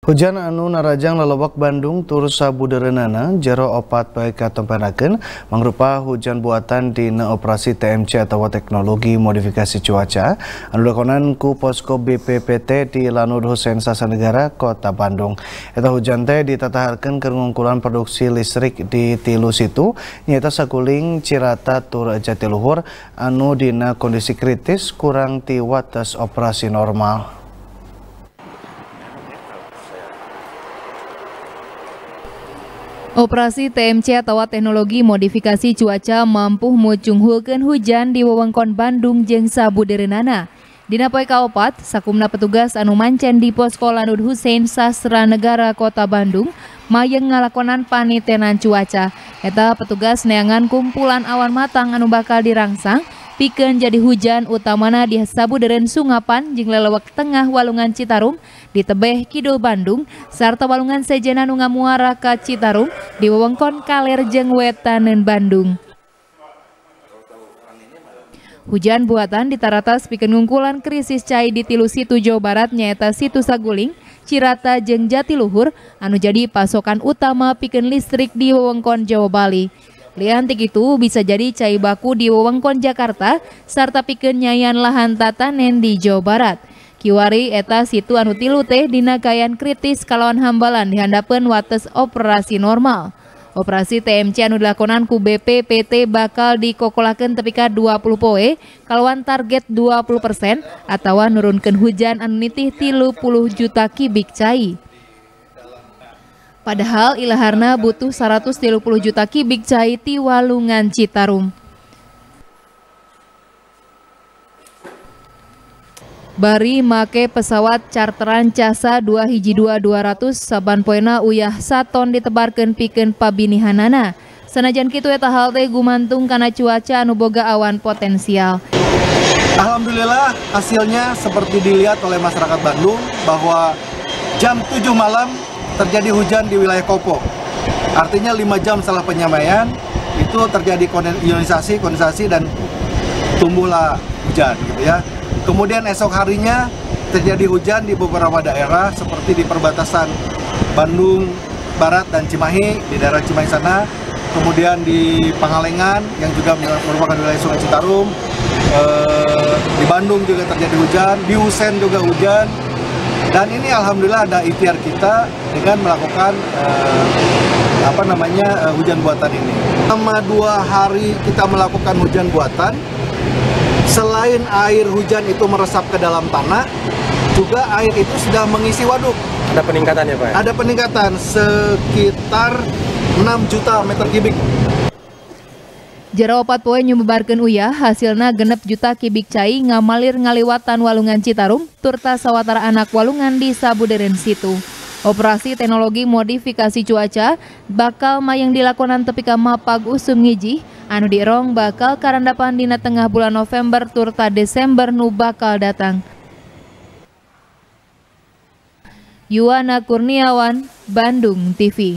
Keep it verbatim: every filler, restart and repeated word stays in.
Hujan anu narajang lalebak Bandung tur sabudereunana jero opat poe katempenakeun mangrupa hujan buatan dina operasi T M C atawa teknologi modifikasi cuaca anu dilakonan ku posko B P P T di Lanud Husein Sasanegara Kota Bandung. Eta hujan teh ditataharkeun keur ngungkulan produksi listrik di tilu situ nyaeta sakuling Cirata tur Jatiluhur anu dina kondisi kritis kurang ti wates operasi normal. Operasi T M C atau teknologi modifikasi cuaca mampu mucunghulkeun hujan di wewengkon Bandung jeung sabudereunana. Dina poe kaopat, sakumna petugas anu mancen di posko Lanud Husein Sasanegara Kota Bandung mayeng ngalakonan panitenan cuaca. Eta petugas neangan kumpulan awan matang anu bakal dirangsang pikeun jadi hujan utamana di sabudeureun Sungapan jeung lelewek tengah Walungan Citarum di tebeh kidul Bandung sarta walungan sejenna nu ngamuara ka Citarum di wewengkon Kaler jeung wetaneun Bandung. Hujan buatan ditaratas pikeun ngungkulan krisis cai di tilu situ Jawa Barat nyaeta Situ Saguling, Cirata jeung Jatiluhur anu jadi pasokan utama pikeun listrik di wewengkon Jawa Bali. Liantik itu bisa jadi cai baku di wewengkon Jakarta sarta pikeun nyayan lahan tatanen di Jawa Barat. Kiwari eta situ anu tilu teh dina kaayaan kritis kalawan hambalan dihandapkeun wates operasi normal. Operasi T M C anu dilakonan ku B P P T bakal dikokolakeun tepi ka dua puluh poe kalawan target dua puluh persen atawa nurunkeun hujan anu nitih tilu puluh juta kubik cai. Padahal ilaharna butuh seratus tilu puluh juta kubik cai ti Walungan Citarum. Bari make pesawat charteran Casa dua hiji dua dua ratus saban poena uyah saton ditebarkeun pikeun pabinihanana. Sanajan kitu eta hal teh gumantung kana cuaca anu boga awan potensial. Alhamdulillah hasilnya seperti dilihat oleh masyarakat Bandung bahwa jam tujuh malam terjadi hujan di wilayah Kopo. Artinya lima jam setelah penyamaian itu terjadi ionisasi, kondensasi dan tumbuhlah hujan gitu ya. Kemudian esok harinya terjadi hujan di beberapa daerah seperti di perbatasan Bandung Barat dan Cimahi, di daerah Cimahi sana. Kemudian di Pangalengan yang juga merupakan wilayah Sungai Citarum. Eh, di Bandung juga terjadi hujan, di Husein juga hujan. Dan ini alhamdulillah ada ikhtiar kita dengan melakukan eh, apa namanya eh, hujan buatan ini. Selama dua hari kita melakukan hujan buatan, selain air hujan itu meresap ke dalam tanah, juga air itu sudah mengisi waduk. Ada peningkatan ya Pak? Ada peningkatan sekitar enam juta meter kubik. Jero opat poe nyumbebarkeun uyah hasilna genep juta kubik cai ngamalir ngaliwatan Walungan Citarum turta sawatara anak walungan di sabudeureun situ. Operasi teknologi modifikasi cuaca bakal mayang dilakonan tepi ka Mapag Usum Ngiji anu dirong bakal karandapan dina tengah bulan November turta Desember nu bakal datang. Yuwana Kurniawan, Bandung T V.